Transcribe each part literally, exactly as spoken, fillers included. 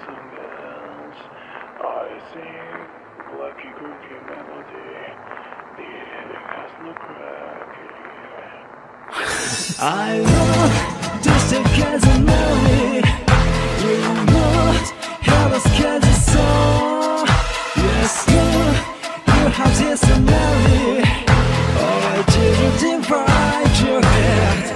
I love just a casualty. You want have a schedule song. Yes, you, you have this melody. Oh, I didn't divide your head.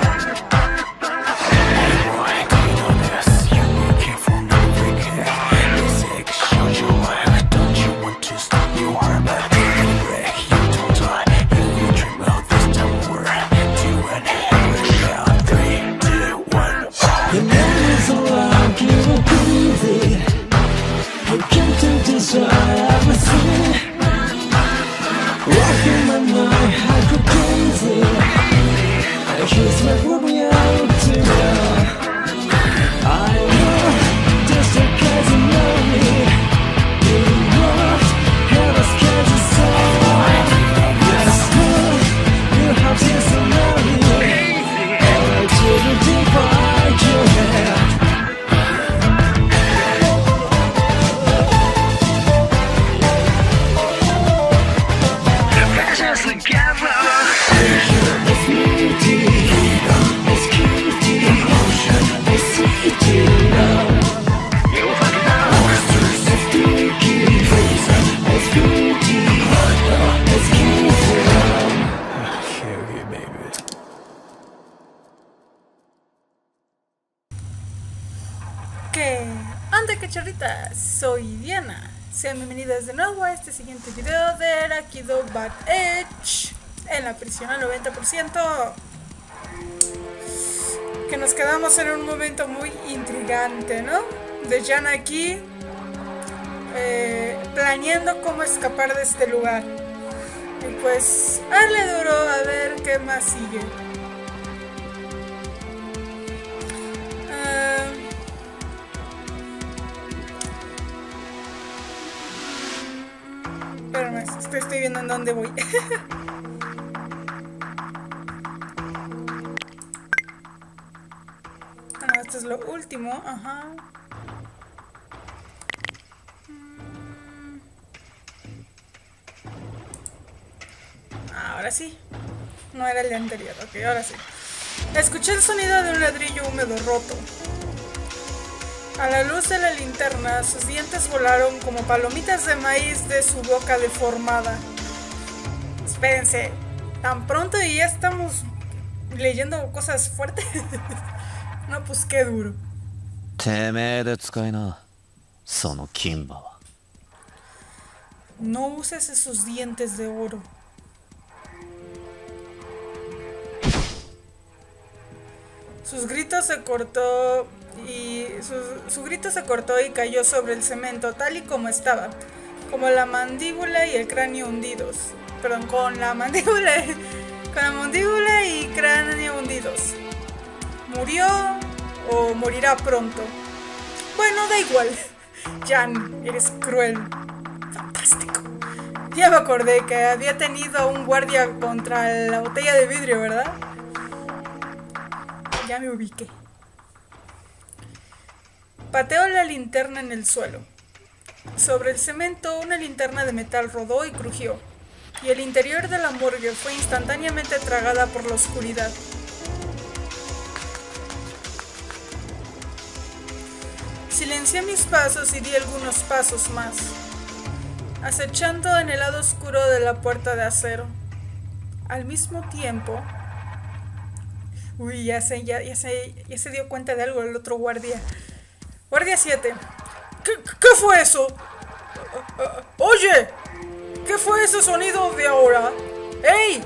Soy Diana, sean bienvenidas de nuevo a este siguiente video de Rakido Bad Edge en la prisión al noventa por ciento. Que nos quedamos en un momento muy intrigante, ¿no? De Jan aquí eh, planeando cómo escapar de este lugar. Y pues, hazle duro a ver qué más sigue. Uh, Pero no, estoy, estoy viendo en dónde voy. Ah, esto es lo último. Ajá. Ahora sí. No era el de anterior. Ok, ahora sí. Escuché el sonido de un ladrillo húmedo roto. A la luz de la linterna, sus dientes volaron como palomitas de maíz de su boca deformada. Espérense, ¿tan pronto y ya estamos leyendo cosas fuertes? No, pues qué duro. No uses esos dientes de oro. Sus gritos se cortó y su, su grito se cortó y cayó sobre el cemento tal y como estaba, como la mandíbula y el cráneo hundidos. Perdón, con la mandíbula, con la mandíbula y cráneo hundidos. ¿Murió o morirá pronto? Bueno, da igual. Jan, eres cruel. Fantástico. Ya me acordé que había tenido un guardia contra la botella de vidrio, ¿verdad? Ya me ubiqué. Pateó la linterna en el suelo. Sobre el cemento, una linterna de metal rodó y crujió, y el interior de la morgue fue instantáneamente tragada por la oscuridad. Silencié mis pasos y di algunos pasos más, acechando en el lado oscuro de la puerta de acero. Al mismo tiempo... Uy, ya sé, ya, ya sé, ya se dio cuenta de algo el otro guardia. Guardia siete. ¿Qué, qué fue eso? Uh, uh, Oye, ¿qué fue ese sonido de ahora? ¡Ey!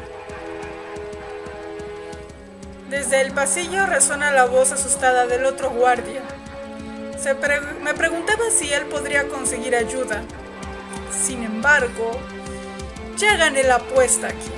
Desde el pasillo resuena la voz asustada del otro guardia. Se pre me preguntaba si él podría conseguir ayuda. Sin embargo, ya gané la apuesta aquí.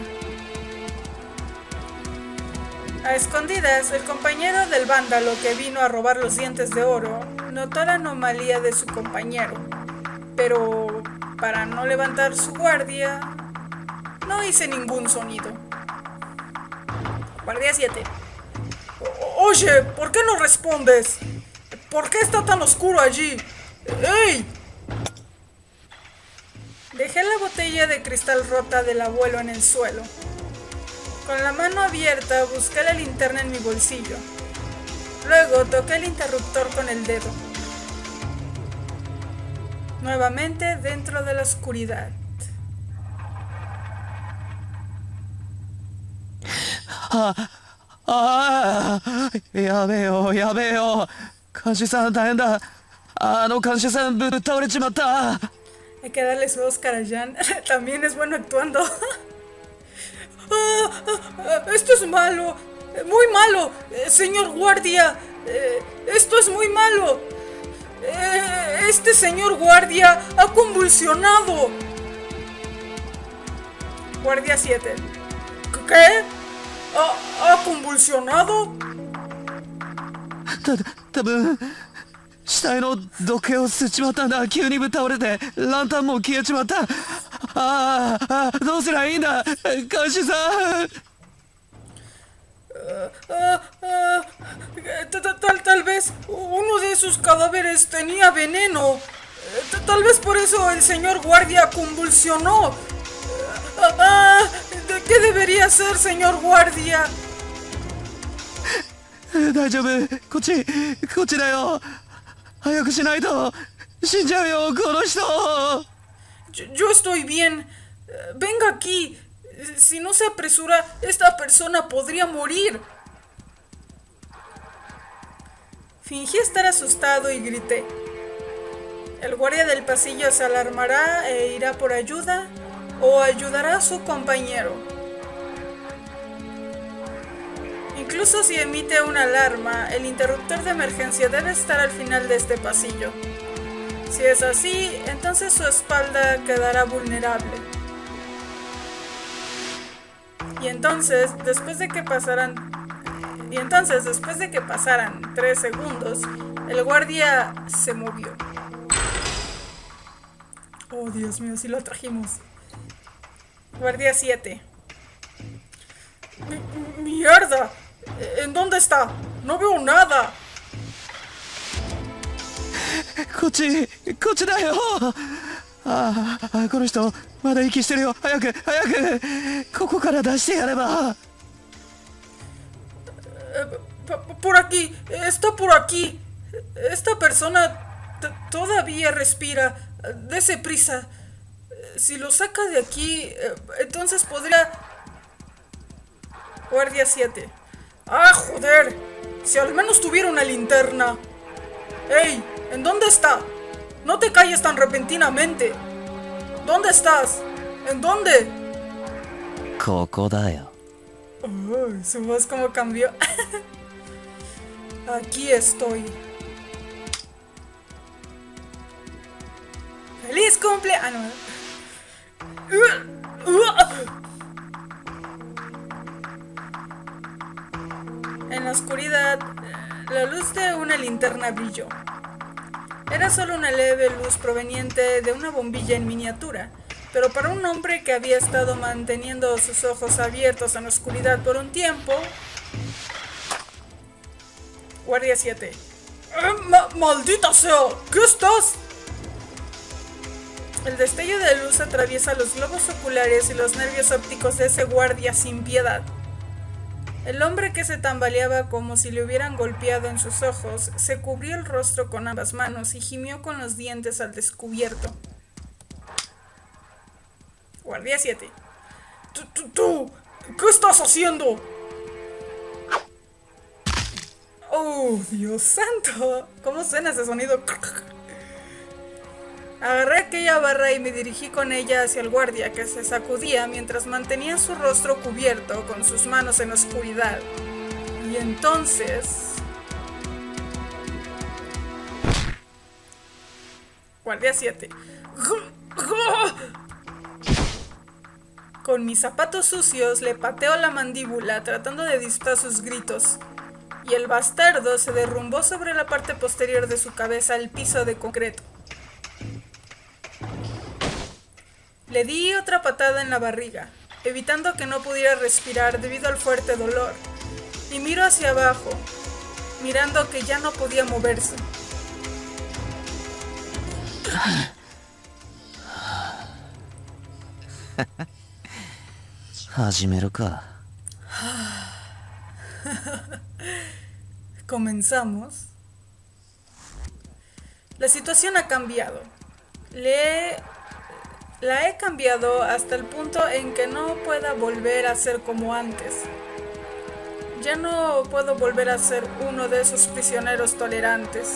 A escondidas, el compañero del vándalo que vino a robar los dientes de oro notó la anomalía de su compañero, pero para no levantar su guardia, no hice ningún sonido. Guardia siete. Oye, ¿por qué no respondes? ¿Por qué está tan oscuro allí? ¡Ey! Dejé la botella de cristal rota del abuelo en el suelo. Con la mano abierta busqué la linterna en mi bolsillo. Luego toqué el interruptor con el dedo. Nuevamente dentro de la oscuridad. Ah, ah, やべえよ、やべえよ。監視さん大変だ。あの監視さんぶっ倒れちまった。 Hay que darle su Oscar a Jan. También es bueno actuando. ah, ah, esto es malo. Muy malo. Eh, señor guardia. Eh, esto es muy malo. Eh, este señor guardia ha convulsionado. Guardia siete. ¿Qué? ¿Ha, ha convulsionado? た、多分死体の毒気を吸っちまったんだ。急にぶっ倒れてランタンも消えちまった。あーあー、どうすりゃいいんだ監視さん。 Ah, ah, tal, tal, tal vez uno de sus cadáveres tenía veneno. Tal vez por eso el señor guardia convulsionó. Ah, ¿qué debería hacer, señor guardia? 大丈夫、こっち、こっちだよ。早くしないと死んじゃうよ、この人。 Yo, yo estoy bien. Venga aquí. Si no se apresura, esta persona podría morir. Fingí estar asustado y grité. El guardia del pasillo se alarmará e irá por ayuda o ayudará a su compañero. Incluso si emite una alarma, el interruptor de emergencia debe estar al final de este pasillo. Si es así, entonces su espalda quedará vulnerable. Y entonces, después de que pasaran... Y entonces, después de que pasaran tres segundos, el guardia se movió. Oh, Dios mío, sí lo trajimos. Guardia siete. ¡Mierda! ¿En dónde está? No veo nada. こっち、こっちだよ。ああ、この人まだ息してるよ。早く早くここから出してやれば。 Por aquí, está por aquí. Esta persona todavía respira. Dese prisa. Si lo saca de aquí, entonces podría... Guardia siete. ¡Ah, joder! Si al menos tuviera una linterna. ¡Ey! ¿En dónde está? No te calles tan repentinamente. ¿Dónde estás? ¿En dónde? ここだよ。 Oh, su voz como cambió. Aquí estoy. ¡Feliz cumple! Ah, no. En la oscuridad, la luz de una linterna brilló. Era solo una leve luz proveniente de una bombilla en miniatura, pero para un hombre que había estado manteniendo sus ojos abiertos en la oscuridad por un tiempo... Guardia siete. ¡Ma- ¡Maldita sea! ¿Qué estás? El destello de luz atraviesa los globos oculares y los nervios ópticos de ese guardia sin piedad. El hombre, que se tambaleaba como si le hubieran golpeado en sus ojos, se cubrió el rostro con ambas manos y gimió con los dientes al descubierto. Guardia siete. ¿Tú, tú, tú, qué estás haciendo? ¡Oh, Dios santo! ¿Cómo suena ese sonido? Agarré aquella barra y me dirigí con ella hacia el guardia, que se sacudía mientras mantenía su rostro cubierto con sus manos en la oscuridad. Y entonces... Guardia siete. Con mis zapatos sucios le pateo la mandíbula tratando de disitar sus gritos. Y el bastardo se derrumbó sobre la parte posterior de su cabeza al piso de concreto. Le di otra patada en la barriga, evitando que no pudiera respirar debido al fuerte dolor, y miro hacia abajo, mirando que ya no podía moverse. Comenzamos. La situación ha cambiado. Le he, la he cambiado hasta el punto en que no pueda volver a ser como antes. Ya no puedo volver a ser uno de esos prisioneros tolerantes.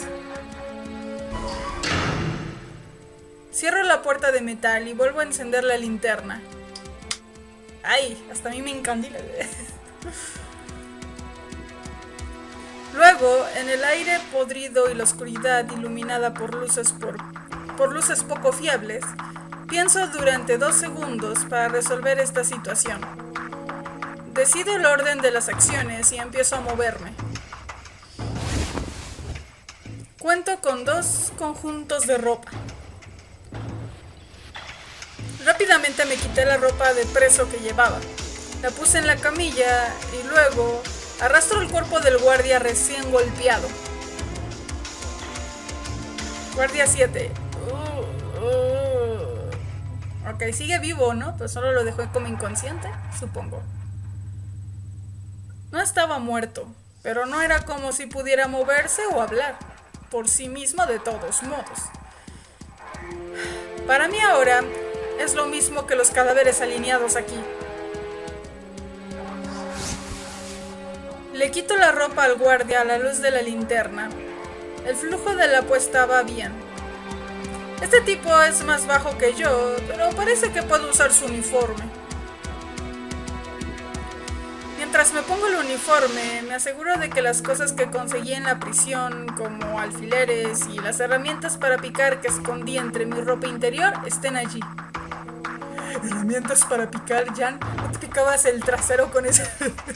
Cierro la puerta de metal y vuelvo a encender la linterna. ¡Ay! Hasta a mí me encandila. Luego, en el aire podrido y la oscuridad iluminada por luces, por, por luces poco fiables, pienso durante dos segundos para resolver esta situación. Decido el orden de las acciones y empiezo a moverme. Cuento con dos conjuntos de ropa. Rápidamente me quité la ropa de preso que llevaba. La puse en la camilla y luego arrastro el cuerpo del guardia recién golpeado. Guardia siete. Uh, uh. Ok, sigue vivo, ¿no? Pues solo lo dejó como inconsciente, supongo. No estaba muerto, pero no era como si pudiera moverse o hablar por sí mismo de todos modos. Para mí ahora es lo mismo que los cadáveres alineados aquí. Le quito la ropa al guardia a la luz de la linterna. El flujo del agua estaba bien. Este tipo es más bajo que yo, pero parece que puedo usar su uniforme. Mientras me pongo el uniforme, me aseguro de que las cosas que conseguí en la prisión, como alfileres y las herramientas para picar que escondí entre mi ropa interior, estén allí. ¿Herramientas para picar, Jan? ¿No te picabas el trasero con eso?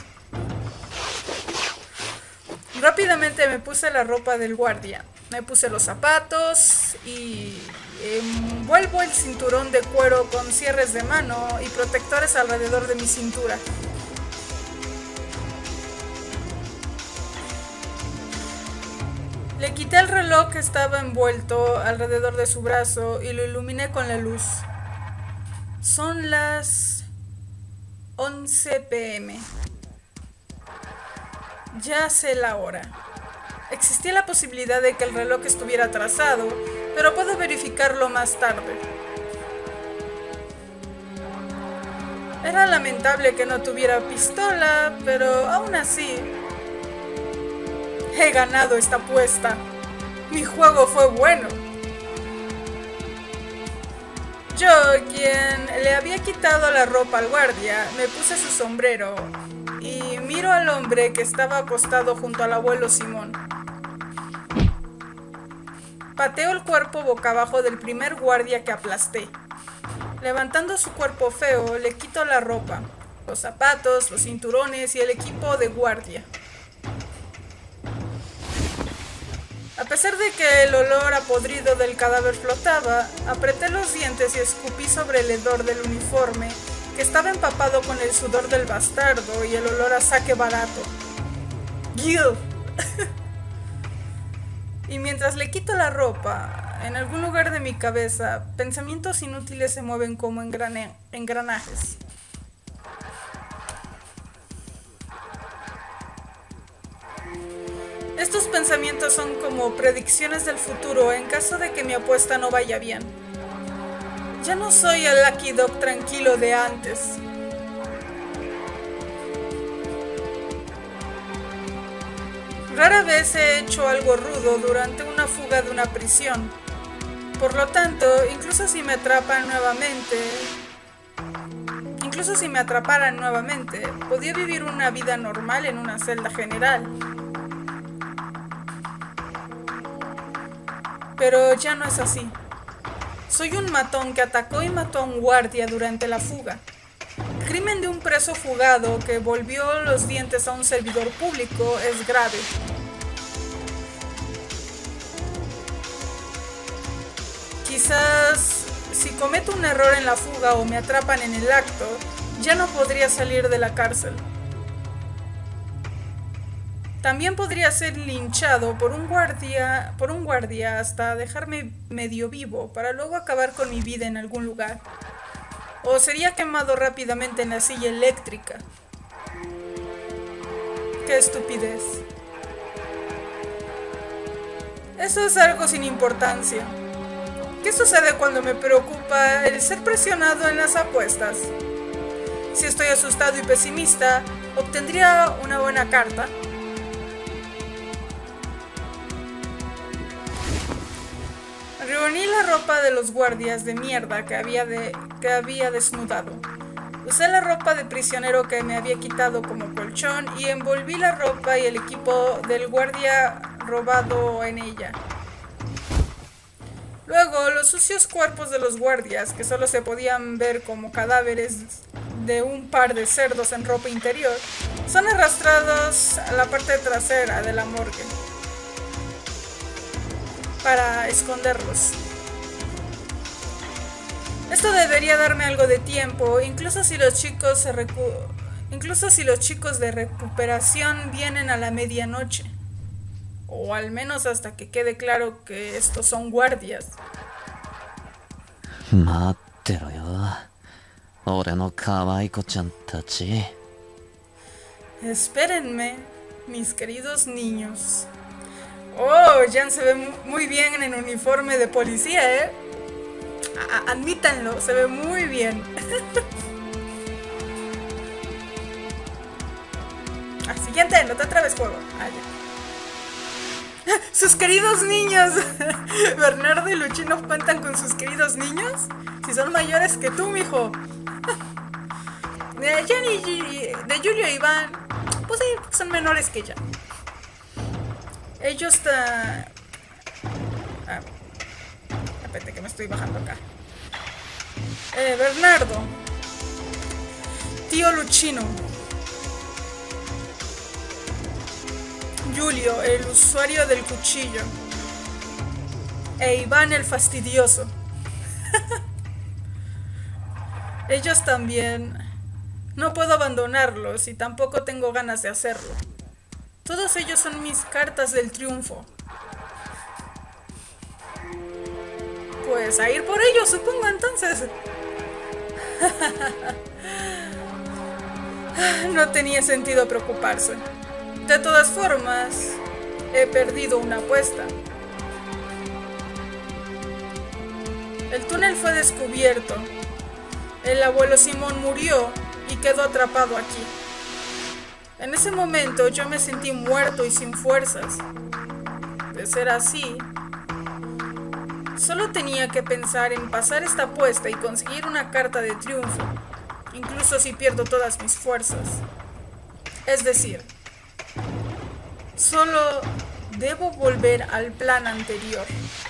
Rápidamente me puse la ropa del guardia. Me puse los zapatos y envuelvo el cinturón de cuero con cierres de mano y protectores alrededor de mi cintura. Le quité el reloj que estaba envuelto alrededor de su brazo y lo iluminé con la luz. Son las once pe eme. Ya sé la hora. Existía la posibilidad de que el reloj estuviera atrasado, pero puedo verificarlo más tarde. Era lamentable que no tuviera pistola, pero aún así he ganado esta apuesta. Mi juego fue bueno. Yo, quien le había quitado la ropa al guardia, me puse su sombrero y miro al hombre que estaba acostado junto al abuelo Simón. Pateo el cuerpo boca abajo del primer guardia que aplasté. Levantando su cuerpo feo, le quito la ropa, los zapatos, los cinturones y el equipo de guardia. A pesar de que el olor a podrido del cadáver flotaba, apreté los dientes y escupí sobre el hedor del uniforme, que estaba empapado con el sudor del bastardo y el olor a saque barato. ¡Gil! Y mientras le quito la ropa, en algún lugar de mi cabeza, pensamientos inútiles se mueven como engrane- engranajes. Estos pensamientos son como predicciones del futuro en caso de que mi apuesta no vaya bien. Ya no soy el Lucky Dog tranquilo de antes. Rara vez he hecho algo rudo durante una fuga de una prisión. Por lo tanto, incluso si me atrapan nuevamente, incluso si me atraparan nuevamente, podía vivir una vida normal en una celda general. Pero ya no es así. Soy un matón que atacó y mató a un guardia durante la fuga. El crimen de un preso fugado que volvió los dientes a un servidor público es grave. Quizás si cometo un error en la fuga o me atrapan en el acto, ya no podría salir de la cárcel. También podría ser linchado por un guardia, por un guardia hasta dejarme medio vivo para luego acabar con mi vida en algún lugar. O sería quemado rápidamente en la silla eléctrica. ¡Qué estupidez! Eso es algo sin importancia. ¿Qué sucede cuando me preocupa el ser presionado en las apuestas? Si estoy asustado y pesimista, ¿obtendría una buena carta? Reuní la ropa de los guardias de mierda que había, de, que había desnudado. Usé la ropa de prisionero que me había quitado como colchón y envolví la ropa y el equipo del guardia robado en ella. Luego, los sucios cuerpos de los guardias, que solo se podían ver como cadáveres de un par de cerdos en ropa interior, son arrastrados a la parte trasera de la morgue para esconderlos. Esto debería darme algo de tiempo, incluso si los chicos se recu- incluso si los chicos de recuperación vienen a la medianoche. O al menos hasta que quede claro que estos son guardias. Espérenme, mis queridos niños. Oh, Jan se ve muy bien en uniforme de policía, ¿eh? A- admítanlo, se ve muy bien. Ah, siguiente, no te atreves, juego. Ah, ya. ¡Sus queridos niños! ¿Bernardo y Luchino cuentan con sus queridos niños? Si son mayores que tú, mijo. De Jan y G- de Julio y Iván, pues sí, son menores que Jan. Ellos está... Ah, espérate que me estoy bajando acá. Eh, Bernardo. Tío Luchino. Julio, el usuario del cuchillo. E Iván, el fastidioso. Ellos también. No puedo abandonarlos y tampoco tengo ganas de hacerlo. Todos ellos son mis cartas del triunfo. Pues a ir por ellos, supongo, entonces. No tenía sentido preocuparse. De todas formas, he perdido una apuesta. El túnel fue descubierto. El abuelo Simón murió y quedó atrapado aquí. En ese momento yo me sentí muerto y sin fuerzas. De ser así, solo tenía que pensar en pasar esta apuesta y conseguir una carta de triunfo, incluso si pierdo todas mis fuerzas. Es decir, solo debo volver al plan anterior.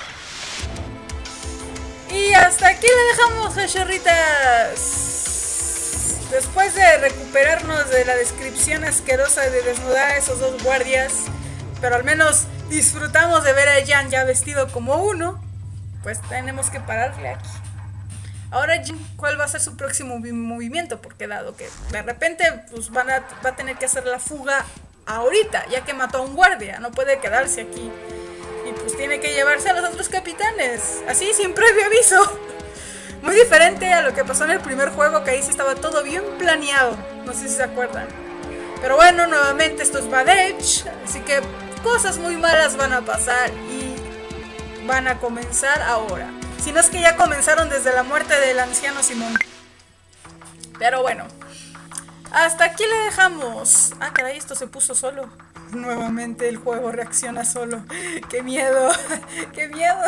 Y hasta aquí le dejamos, cachorritas. Después de recuperarnos de la descripción asquerosa de desnudar a esos dos guardias, pero al menos disfrutamos de ver a Jan ya vestido como uno, pues tenemos que pararle aquí. Ahora, ¿cuál va a ser su próximo movimiento? Porque dado que de repente pues van a, va a tener que hacer la fuga ahorita, ya que mató a un guardia, no puede quedarse aquí. Y pues tiene que llevarse a los otros capitanes, así sin previo aviso. Muy diferente a lo que pasó en el primer juego, que ahí sí estaba todo bien planeado. No sé si se acuerdan. Pero bueno, nuevamente esto es Badech, así que cosas muy malas van a pasar y van a comenzar ahora. Si no es que ya comenzaron desde la muerte del anciano Simón. Pero bueno, hasta aquí le dejamos. Ah, caray, esto se puso solo. Nuevamente el juego reacciona solo. ¡Qué miedo! ¡Qué miedo!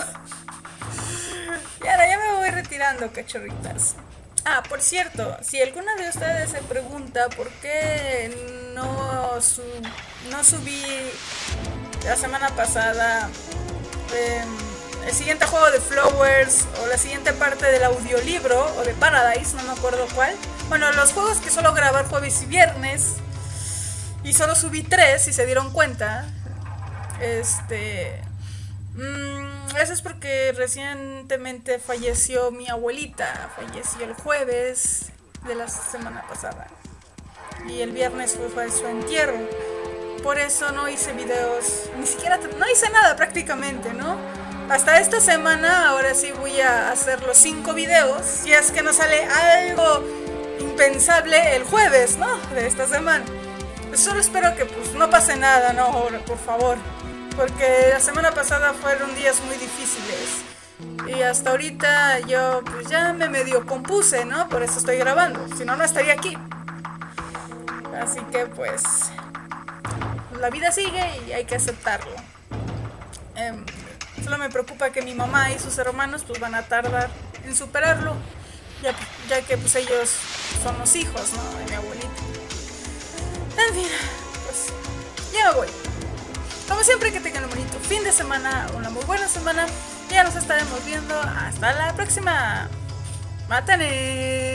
Y ahora ya me voy retirando, cachorritas. Ah, por cierto, si alguna de ustedes se pregunta por qué no, su no subí la semana pasada eh, el siguiente juego de Flowers o la siguiente parte del audiolibro o de Paradise, no me acuerdo cuál. Bueno, los juegos que suelo grabar jueves y viernes y solo subí tres, si se dieron cuenta. Este... Mmm, eso es porque recientemente falleció mi abuelita. Falleció el jueves de la semana pasada y el viernes fue, fue su entierro. por eso no hice videos, ni siquiera, no hice nada prácticamente, ¿no? Hasta esta semana, ahora sí voy a hacer los cinco videos, si es que no sale algo impensable el jueves, ¿no? De esta semana. Solo espero que pues no pase nada, ¿no? Ahora, por favor. Porque la semana pasada fueron días muy difíciles. Y hasta ahorita yo pues ya me medio compuse, ¿no? Por eso estoy grabando. Si no, no estaría aquí. Así que pues la vida sigue y hay que aceptarlo. Eh, solo me preocupa que mi mamá y sus hermanos pues van a tardar en superarlo. Ya, ya que pues ellos son los hijos, ¿no? De mi abuelita. En fin, pues ya me voy. Como siempre, que tengan un bonito fin de semana, una muy buena semana. Ya nos estaremos viendo. Hasta la próxima. ¡Mátane!